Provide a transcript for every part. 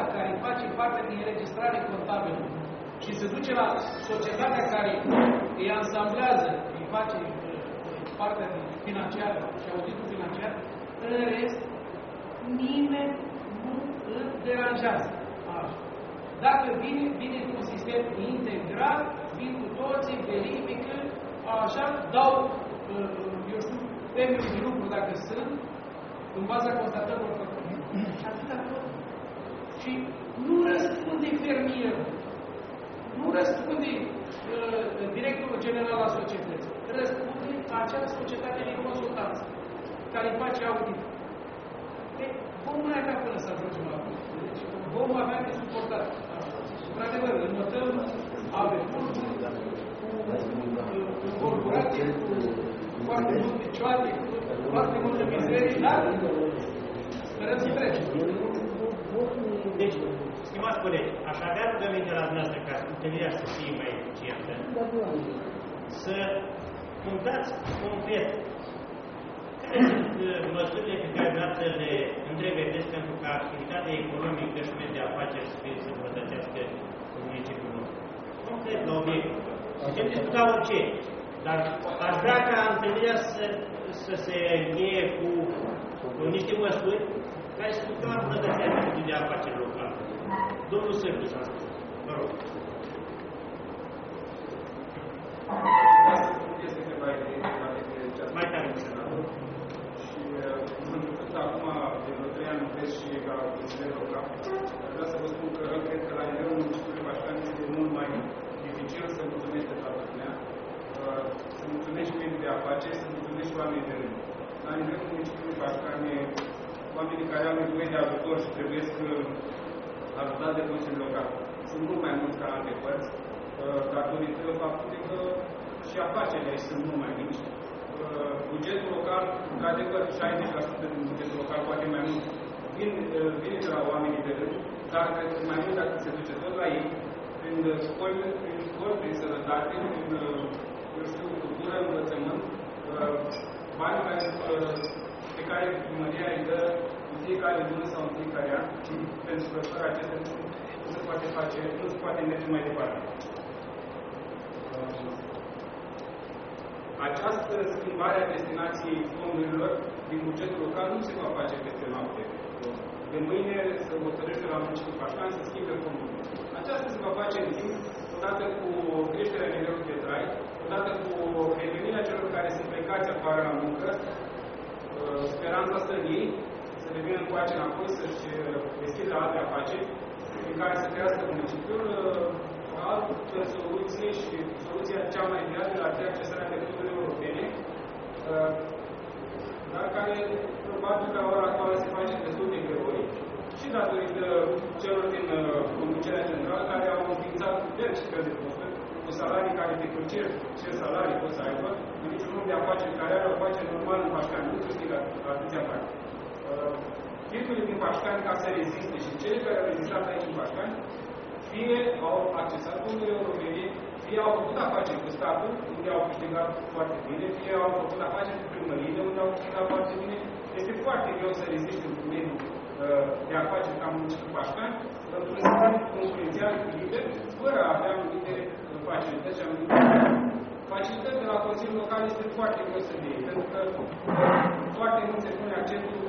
care face parte din înregistrare contabilă și se duce la societatea care îi ansamblează, îi face partea financiară și auditul financiar, în rest, nimeni nu îl deranjează. Așa. Dacă vine cu un sistem integrat, vin cu toții, verifică, așa, dau, eu știu, premiul de lucru dacă sunt, în baza constatărilor făcute. Și atâta tot. Și nu răspunde fermierul, nu răspunde directorul general al societății, răspunde acea societate de consultanță care face audit. Vom mai avea până să ajungem la acolo. Deci vom avea de suportat. Într-adevăr, notăm averturi cu corporație, cu foarte multe cioate, cu foarte multe mizerii, dar sperăm să trecem. Deci, stimați colegi, aș avea rugăminte la dumneavoastră ca întâlnirea să fie mai eficientă, să puntați concret care sunt măsurile pe care dumneavoastră le întrevedeți pentru ca activitatea economică și de afaceri să fie să îmbunătățească în municipiul nostru. Concret, la obiect. Putem discuta orice, dar aș vrea ca întâlnirea să se încheie cu niște măsuri care să ducă la îmbunătățirea activității de afaceri locale. Domnul Sârbu s-a spus. Vă rog. Este ceva mai tare cu senatul. Și sunt făcut acum de vreo 3 ani lucrez și ca consilier local. Vreau să vă spun că cred că la nivelul municipiului Pașcani este mult mai dificil să mulțumești pe toată lumea, să mulțumești mediul de afaceri, să mulțumești oamenii de rând. La nivelul municipiului Pașcani, oamenii care au nevoie de ajutor și trebuie să ajutați de Consiliul Local sunt mult mai mulți ca în alte părți, datorită faptului că și afacerile aici sunt mult mai mici. Bugetul local, într-adevăr, 60% din bugetul local, poate mai mult, vine de la oamenii de rând, dar mai mult dacă se duce tot la ei, prin școli, prin sănătate, prin, eu știu, cultură, învățământ, bani pe care primăria îi dă în fiecare lună sau în fiecare an, pentru că fără acestea nu se poate face, nu se poate merge mai departe. Această schimbare a destinației fondurilor din bugetul local nu se va face peste noapte. De mâine se hotărăște la municipiul Pașcani să schimbe fondurile. Aceasta se va face în timp, odată cu creșterea nivelului de trai, odată cu revenirea celor care sunt plecați afară la muncă, speranța stă în ei, să revină încoace înapoi, să-și deschidă alte afaceri, în care să crească municipiul, altă soluție și soluția cea mai viabilă ar fi accesarea de fonduri europene, dar care probabil la ora actuală se face destul de greoi și datorită celor din conducerea centrală care au înființat diverse fel de posturi cu salarii care decurce ce salarii pot să aibă, în niciun om de afaceri care are o afacere normală în Pașcani, nu câștigă atâția bani. Firmele din Pașcani, ca să reziste și cele care au rezistat aici în Pașcani, fie au accesat fondurile europene, fie au făcut afaceri cu statul, unde au câștigat foarte bine, fie au făcut afaceri cu primăriile, unde au câștigat foarte bine. Este foarte greu să reziști într-un mediu de afaceri ca municipiul Pașcani, într-un sistem concurențial liber, fără a avea anumite facilități și anumite facilități de la Consiliul Local este foarte greu să fie, pentru că foarte mult se pune accentul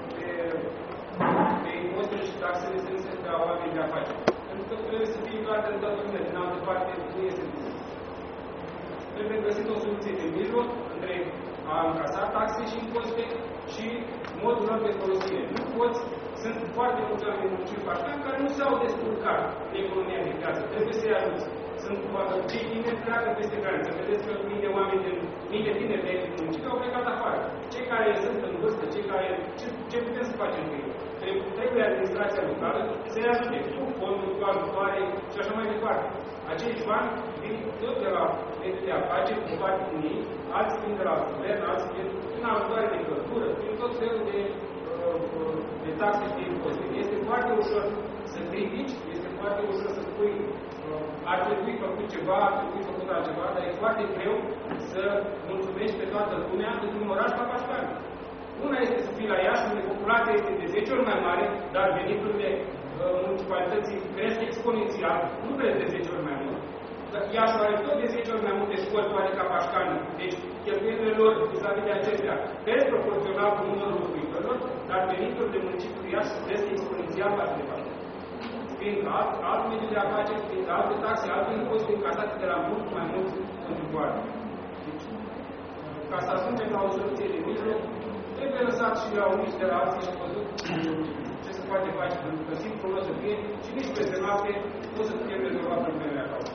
pe impozitele și taxele strânse de la oameni de afaceri. Pentru că trebuie să fie clar de toată lumea, din altă parte nu este bine. Trebuie găsit o soluție de mijloc între a încasa taxe și impozite și modul lor de folosire. Nu poți, sunt foarte mulți oameni în municipiul Pașcani care nu s-au descurcat în economia de piață. Trebuie să-i ajuți. Sunt cei tineri pleacă peste graniță. Vedeți că mii de oameni, mii de tineri de aici în municipiu au plecat afară. Cei care sunt în vârstă, cei care... Ce putem să facem cu ei? Trebuie administrația locală să-i ajute cu fonduri, cu ajutoare și așa mai departe. Acești bani vin tot de la mediul de afaceri, cu parte din ei, alții vin de la guvern, alții vin prin ajutoare de căldură, prin tot felul de taxe și de impozite. Este foarte ușor să critici, este foarte ușor să spui ar trebui făcut ceva, ar trebui făcut altceva, dar e foarte greu să mulțumești pe toată lumea într-un oraș ca Pașcani. Una este să fii la Iași, unde populația este de 10 ori mai mare, dar veniturile municipalității îmbogățit, cresc exponențial, nu cresc de 10 ori mai mult. Iașul are tot de 10 ori mai multe școli toate ca Pașcani. Deci, cheltuielile lor vis-a-vis de acestea cresc proporțional cu numărul locuitorilor, dar veniturile municipiului Iași cresc exponențial față de Pașcani. Fiind alt mediu de afaceri, fiind alte taxe, alte impozite încasate de la mult mai mulți contribuabili. Deci, ca să ajungem la o soluție de mijloc, trebuie lăsat și la unii de la alții și văzut ce se poate face, pentru că simplu nu o să fie și nici peste noapte nu o să fie rezolvat problemele acolo.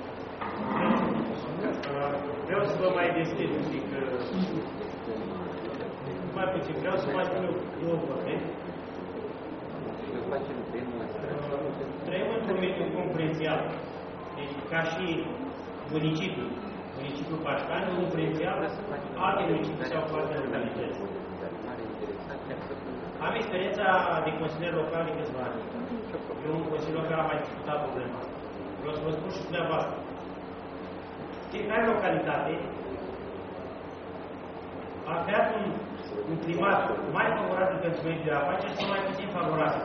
Vreau să vă mai deschid un pic, mai puțin, vreau să mai spun două vorbe. Trăim într-un mediu concurențial. Deci, ca și municipiul Pașcani, concurențial, alte municipii sau alte localități. Am experiența de consilier local de câțiva ani. Eu, un consilier local, am mai discutat problema. Vreau să vă spun și dumneavoastră. Fiecare localitate a creat un climat mai favorabil pentru mediul de afaceri sau mai puțin favorabil.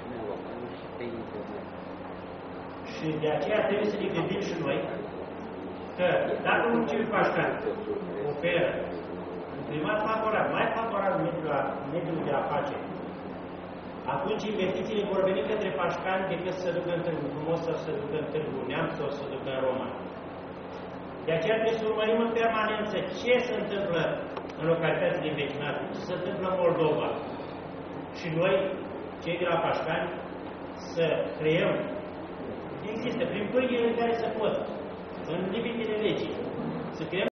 Și de aceea trebuie să ne gândim și noi că dacă municipiul Pașcani oferă un climat favorabil, mai favorabil mediul de afaceri, atunci investițiile vor veni către Pașcani decât să se ducă în Târgu Frumos sau să se ducă în Târgu Neamț sau să se ducă în Roma. De aceea trebuie să urmărim în permanență ce se întâmplă în localitățile învecinate, ce se întâmplă în Moldova. Și noi, cei de la Pașcani, să creăm, există, prin pâinile care se pot, în limitele legii, să creăm